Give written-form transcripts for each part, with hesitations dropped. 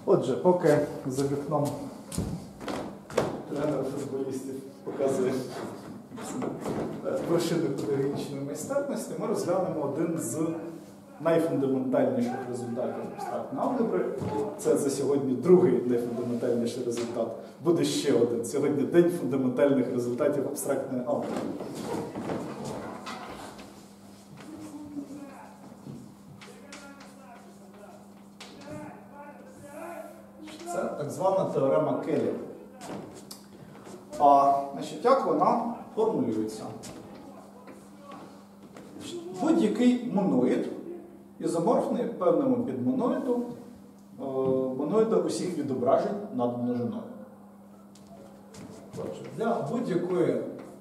Отже, поки за вікном тренер футболістів показує вершини педагогічної майстерності, ми розглянемо один з найфундаментальніших результатів абстрактної алгебри. Це за сьогодні другий найфундаментальніший результат. Буде ще один. Сьогодні день фундаментальних результатів абстрактної алгебри. Це так звана теорема Келлі. Як вона формулюється? Будь-який моноїд ізоморфний певному підмоноїду моноїда усіх відображень над множиною. Для будь-якої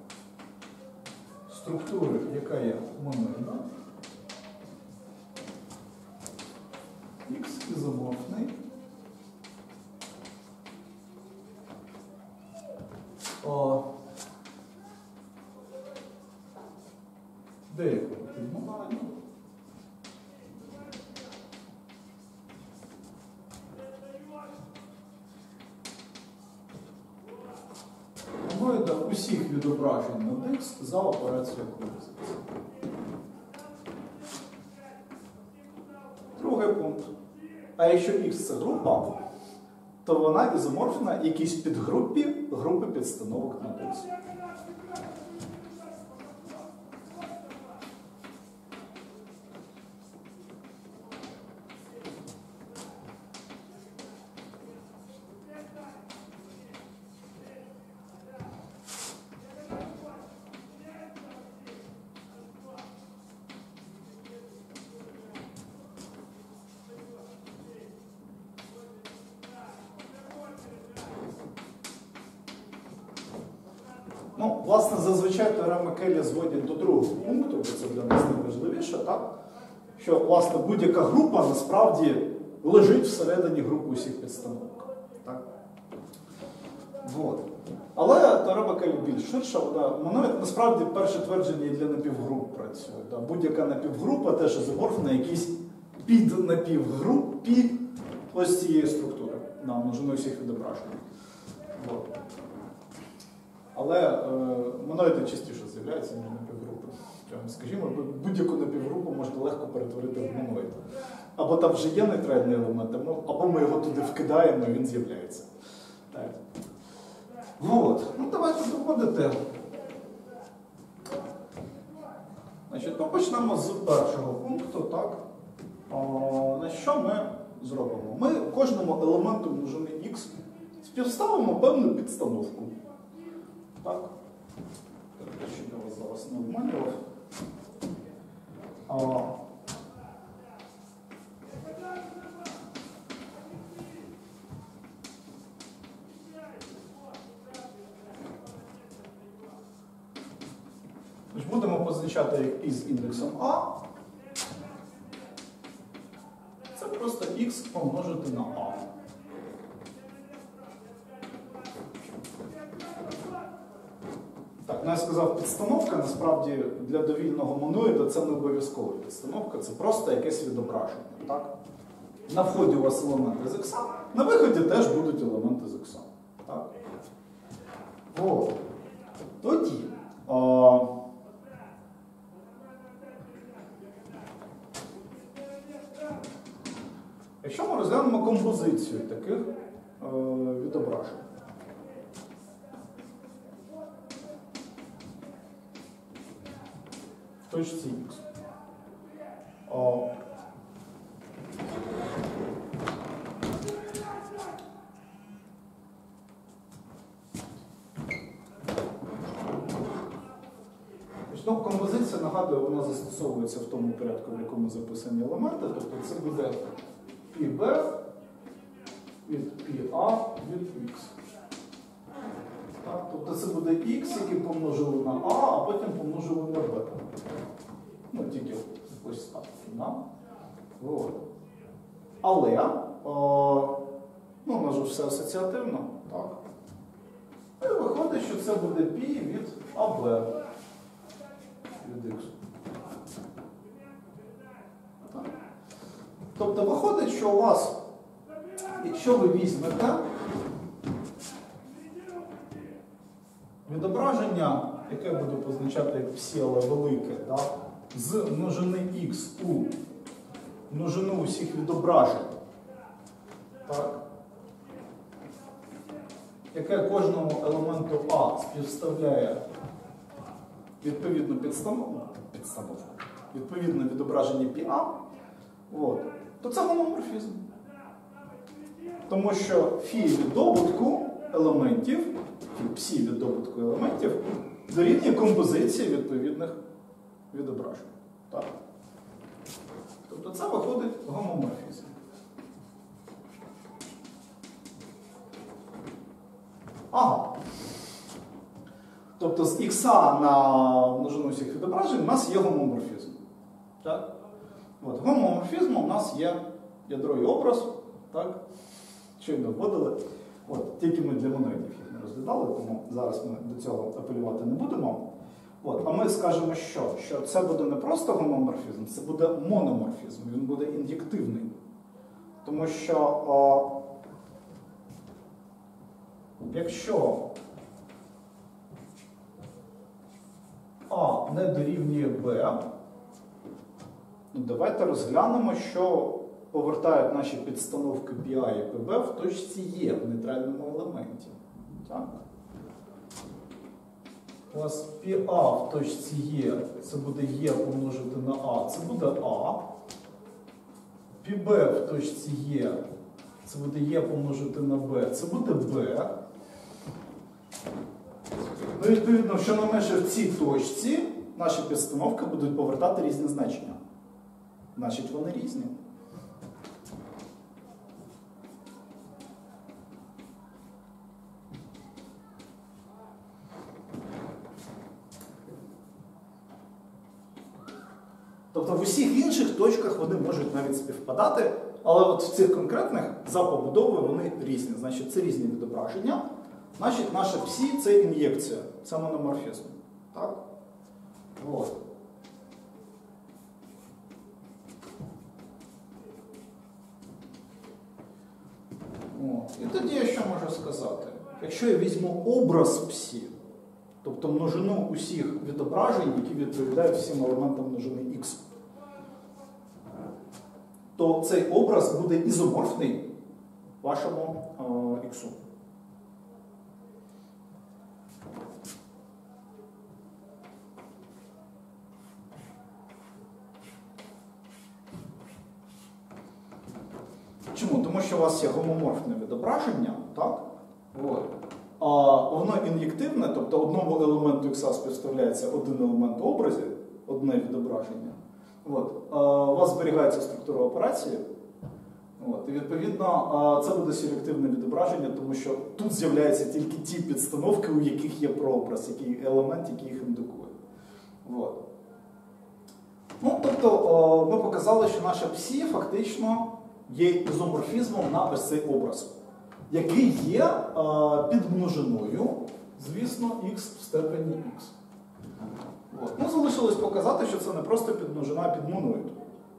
структури, яка є моноїдом, X ізоморфний деякого підмоноїду моноїда усіх відображень над X за операцією еквалізації. Другий пункт. А якщо X це група, то вона ізоморфна якійсь підгрупі групи підстановок над X. Власне, зазвичай теореми Келлі зводять до другого пункту, бо це для нас найважливіше, так? Що, власне, будь-яка група насправді лежить всередині групи усіх підстановок. Так? Але теорема Келлі більш ширша. Моноїд, насправді, перше твердження і для напівгруп працює. Будь-яка напівгрупа теж ізоморфна якісь піднапівгрупі ось цієї структури на множину усіх відображень. Але моноїди частіше з'являються, ніж напівгрупи. Скажімо, будь-яку напівгрупу можна легко перетворити в моноїд. Або там вже є нейтральний елемент, або ми його туди вкидаємо, і він з'являється. Давайте доводити. Ми почнемо з першого пункту. Так? Що ми зробимо? Ми кожному елементу множини X співставимо певну підстановку. Так? Щоб я вас зараз не обманював. Будемо позначати із індексом А. Це просто X помножити на А. Я сказав, підстановка, насправді, для довільного моноїда це не обов'язкова підстановка, це просто якесь відображення. Так? На вході у вас елементи з X, на виході теж будуть елементи з X. Так? Тоді, якщо ми розглянемо композицію таких відображень, точці X. Композиція, нагадую, вона застосовується в тому порядку, в якому записані елементи. Тобто це буде πb від πa від x. Так? Тобто це буде x, який помножили на a, а потім помножили на b. Тільки ось так. Але, у нас же все асоціативно. Так? І виходить, що це буде π від ab. Від x. Тобто виходить, що у вас якщо ви візьмете відображення, яке буде позначати як всі, але велике, да, з множини Х у множину усіх відображень, так, яке кожному елементу А співставляє відповідну підстановку, відповідне відображення πA, то це гомоморфізм. Тому що фі від добутку елементів, псі від добутку елементів дорівнює композиції відповідних відображень. Так? Тобто це виходить гомоморфізм. Ага. Тобто з х на множину всіх відображень у нас є гомоморфізм. Так? От, гомоморфізмом у нас є ядро і образ. Так? Щойно вводили. От, тільки ми для моноїдів їх не розглядали, тому зараз ми до цього апелювати не будемо. От, а ми скажемо, що це буде не просто гомоморфізм, це буде мономорфізм, він буде ін'єктивний. Тому що якщо А не дорівнює Б, давайте розглянемо, що повертають наші підстановки πA і πB в точці Е в нейтральному елементі. Так? У нас πA в точці Е, це буде Е помножити на А, це буде А. πB в точці Е, це буде Е помножити на Б, це буде Б. Ну, відповідно, що на межі в цій точці наші підстановки будуть повертати різні значення. Значить, вони різні. Тобто в усіх інших точках вони можуть навіть співпадати, але от в цих конкретних за побудовою вони різні. Значить, це різні відображення. Значить, наша псі – це ін'єкція, це мономорфізм. Так? От. І тоді я що можу сказати? Якщо я візьму образ псі, тобто множину усіх відображень, які відповідають всім елементам множини Х, то цей образ буде ізоморфний вашому Х. Чому? Тому що у вас є гомоморфне відображення, так? От. А воно ін'єктивне, тобто одному елементу Х співставляється один елемент у образі, одне відображення. От. У вас зберігається структура операції. От. І відповідно це буде селективне відображення, тому що тут з'являються тільки ті підстановки, у яких є прообраз, який елемент, який їх індукує. От. Ну, тобто ми показали, що наша псі фактично є ізоморфізмом на ось цей образ, який є підмножиною, звісно, х в степені х. От. Ну, залишилось показати, що це не просто підмножина, а підмонують.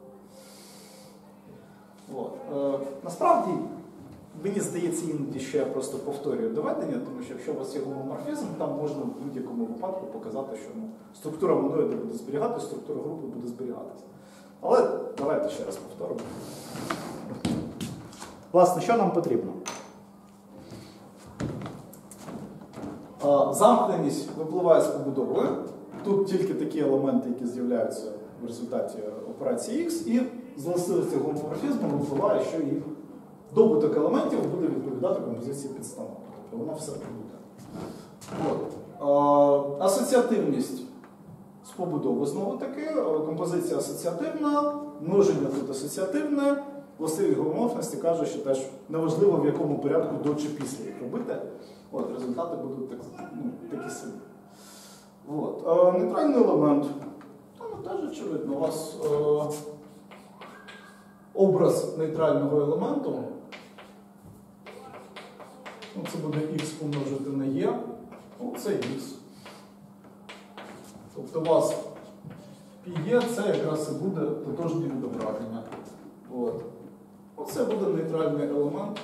Насправді, мені здається іноді, що я просто повторюю доведення, тому що якщо у вас є гомоморфізм, там можна в будь-якому випадку показати, що структура моноїда буде зберігатися, структура групи буде зберігатися. Але давайте ще раз повторимо. Власне, що нам потрібно? Замкненість випливає з побудовою. Тут тільки такі елементи, які з'являються в результаті операції Х, і з властивості гомоморфізму випливає, що і добуток елементів буде відповідати композиції підстановок. Тобто воно все буде. Асоціативність з побудови знову таки. Композиція асоціативна, множення тут асоціативне. Властивість гомоморфності каже, що теж неважливо, в якому порядку до чи після їх робити. От, результати будуть такі самі. Нейтральний елемент. Там теж очевидно. У вас образ нейтрального елементу. Це буде х помножити на е. Це х. Тобто у вас πe це якраз і буде тотожні відображення. От. Оце буде нейтральний елемент.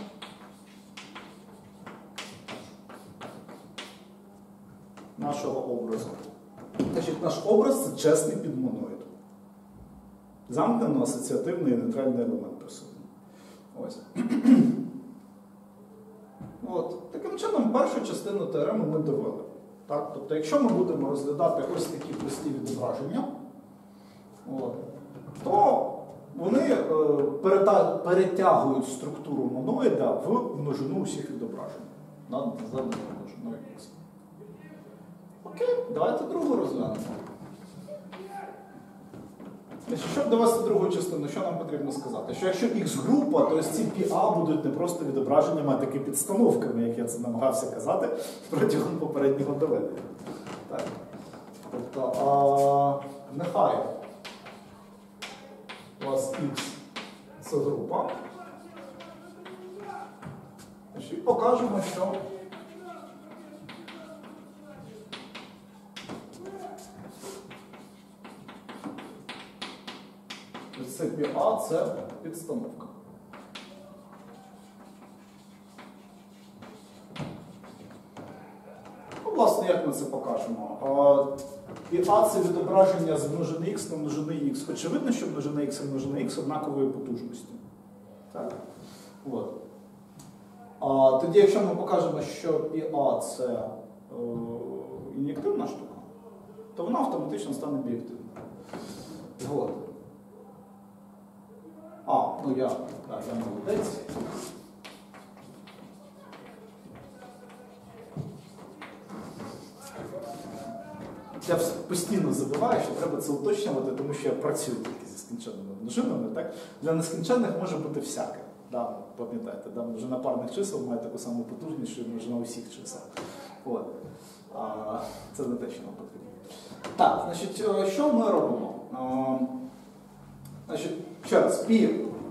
Нашого образу. Значить, наш образ це чесний підмоноїд. Замкнено асоціативний і нейтральний елемент присутній. Ось. От. Таким чином, першу частину теореми ми довели. Так? Тобто, якщо ми будемо розглядати ось такі прості відображення, то вони перетягують структуру моноїда в множину усіх відображень. Задану множиною X. Окей, давайте другу розглянемо. Щоб довести другу частину, що нам потрібно сказати? Що якщо X-група, то ось ці PA будуть не просто відображеннями, а таки підстановками, як я це намагався казати протягом попереднього доведення. Так. Тобто, нехай у вас X це група. І покажемо, що це PA – це підстановка. Ну, власне, як ми це покажемо? PA – це відображення з множини X на множини X. Очевидно, що множина X і множина X однакової потужності. Так? От. Тоді, якщо ми покажемо, що PA – це ін'єктивна штука, то вона автоматично стане бієктивною. От. Ну я молодець. Я постійно забуваю, що треба це уточнювати, тому що я працюю тільки зі скінченними множинами. Так? Для нескінченних може бути всяке. Да, пам'ятаєте, да? Множина парних чисел має таку саму потужність, що і множина усіх чисел. От. Це не те, що нам потрібно. Так, значить, що ми робимо? Значить, ще раз, π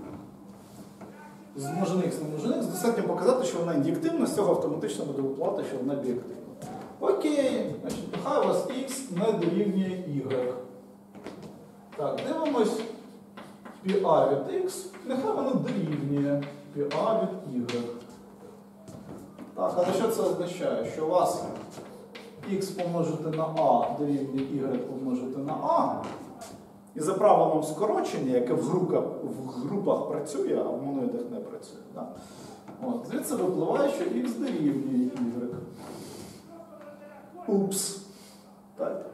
з множини X на множини X достатньо показати, що вона ін'єктивна, з цього автоматично буде виплати, що вона бієктивна. Окей, значить, нехай у вас X не дорівнює Y. Так, дивимось PA від X, нехай вона дорівнює PA від Y. Так, але що це означає? Що у вас X помножити на A дорівнює Y помножити на A, і за правилом скорочення, яке в групах працює, а в моноїдах не працює. Да? От, звідси випливає, що X дорівнює Y. Упс. Так.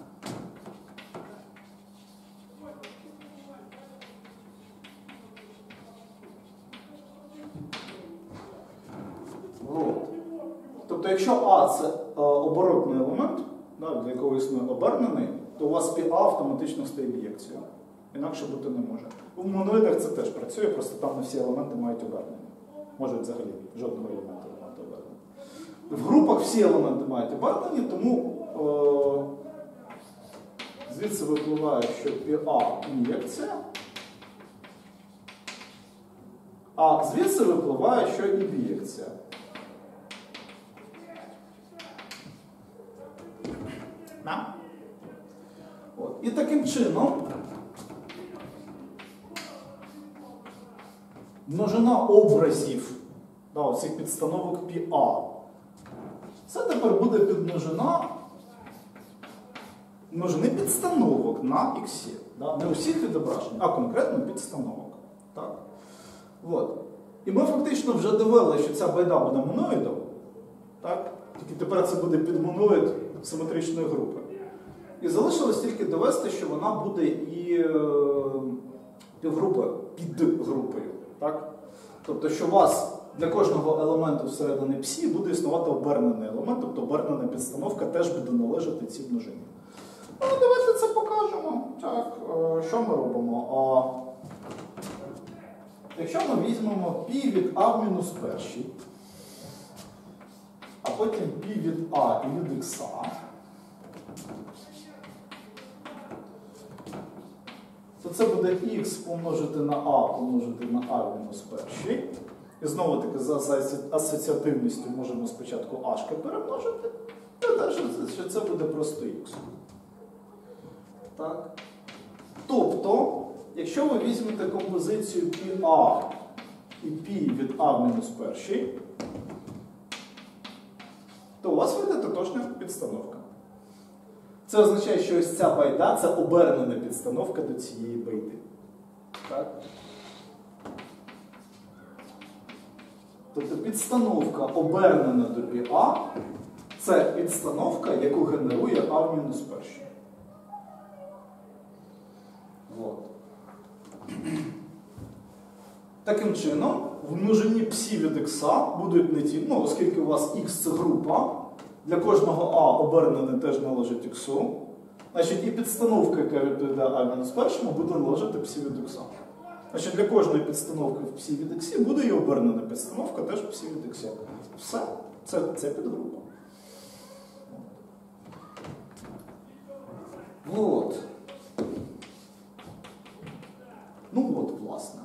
От. Тобто, якщо А це оборотний елемент, да, для якого існує обернений, то у вас PA автоматично стає бієкцією. Інакше бути не може. У моноїдах це теж працює, просто там не всі елементи мають обернення. Може взагалі жодного елемента не мати обернення. В групах всі елементи мають обернення, тому звідси випливає, що PA ін'єкція, а звідси випливає, що і бієкція. І таким чином множина образів цих підстановок PA. Це тепер буде підмножина множини підстановок на X. Не усіх відображень, а конкретно підстановок. Так? От. І ми фактично вже довели, що ця байда буде моноїдом. Так? Тільки тепер це буде підмоноїд симетричної групи. І залишилось тільки довести, що вона буде і півгрупи під групою. Так? Тобто, що у вас для кожного елементу всередині псі буде існувати обернений елемент, тобто обернена підстановка теж буде належати цій множині. Ну, давайте це покажемо. Так, що ми робимо? Якщо ми візьмемо π від А в мінус першій, а потім π від А і від Х, то це буде Х помножити на А помножити на А в мінус першій. І знову-таки за асоціативністю можемо спочатку Ашки перемножити, і далі, що це буде просто Х. Так. Тобто, якщо ви візьмете композицію PA і π від А в мінус першій, то у вас вийде тотожна підстановка. Це означає, що ось ця байда – це обернена підстановка до цієї байди. Так? Тобто підстановка обернена до πA – це підстановка, яку генерує А в мінус першій. Вот. Таким чином, в множині псі від х будуть не ті, ну, оскільки у вас х це група, для кожного А обернене теж належить х, значить і підстановка, яка відповідає А в мінус першому, буде належати псі від х. Значить, для кожної підстановки в псі від х буде і обернена підстановка теж в псі від х. Все, це підгрупа. Вот. Ну от, власне.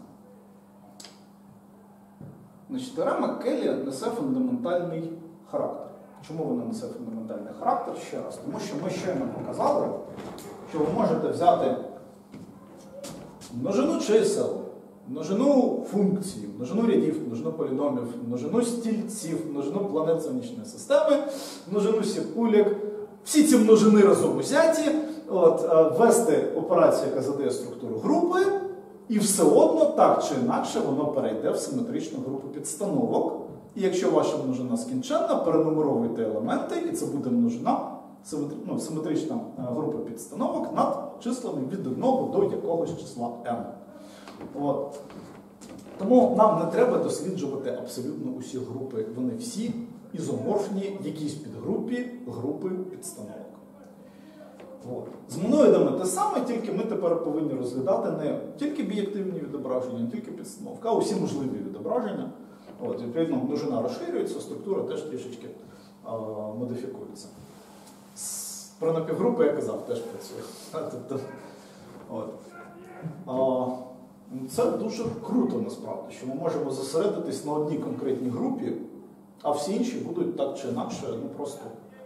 Значить, теорема Келлі несе фундаментальний характер. Чому вона несе фундаментальний характер? Ще раз. Тому що ми щойно показали, що ви можете взяти множину чисел, множину функцій, множину рядів, множину поліномів, множину стільців, множину планет Сонячної системи, множину сіпулік. Всі ці множини разом узяті, ввести операцію, яка задає структуру групи, і все одно, так чи інакше, воно перейде в симетричну групу підстановок. І якщо ваша множина скінченна, перенумеровуйте елементи, і це буде множина, симетрична група підстановок над числами від 1 до якогось числа m. От. Тому нам не треба досліджувати абсолютно усі групи. Вони всі ізоморфні якійсь підгрупі групи підстановок. От. З моноїдами те саме, тільки ми тепер повинні розглядати не тільки бієктивні відображення, не тільки підстановки, а усі можливі відображення. От, відповідно, множина розширюється, структура теж трішечки модифікується. Про напівгрупи, я казав, теж працює. Це дуже круто, насправді, що ми можемо зосередитись на одній конкретній групі, а всі інші будуть так чи інакше, просто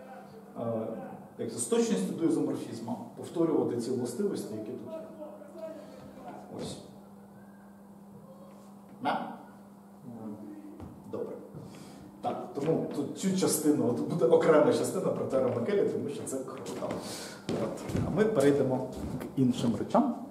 з точністю до ізоморфізму повторювати ці властивості, які тут є. Ось. Добре. Так, тому тут цю частину, тут буде окрема частина про теорему Келлі, тому що це круто. А ми перейдемо к іншим речам.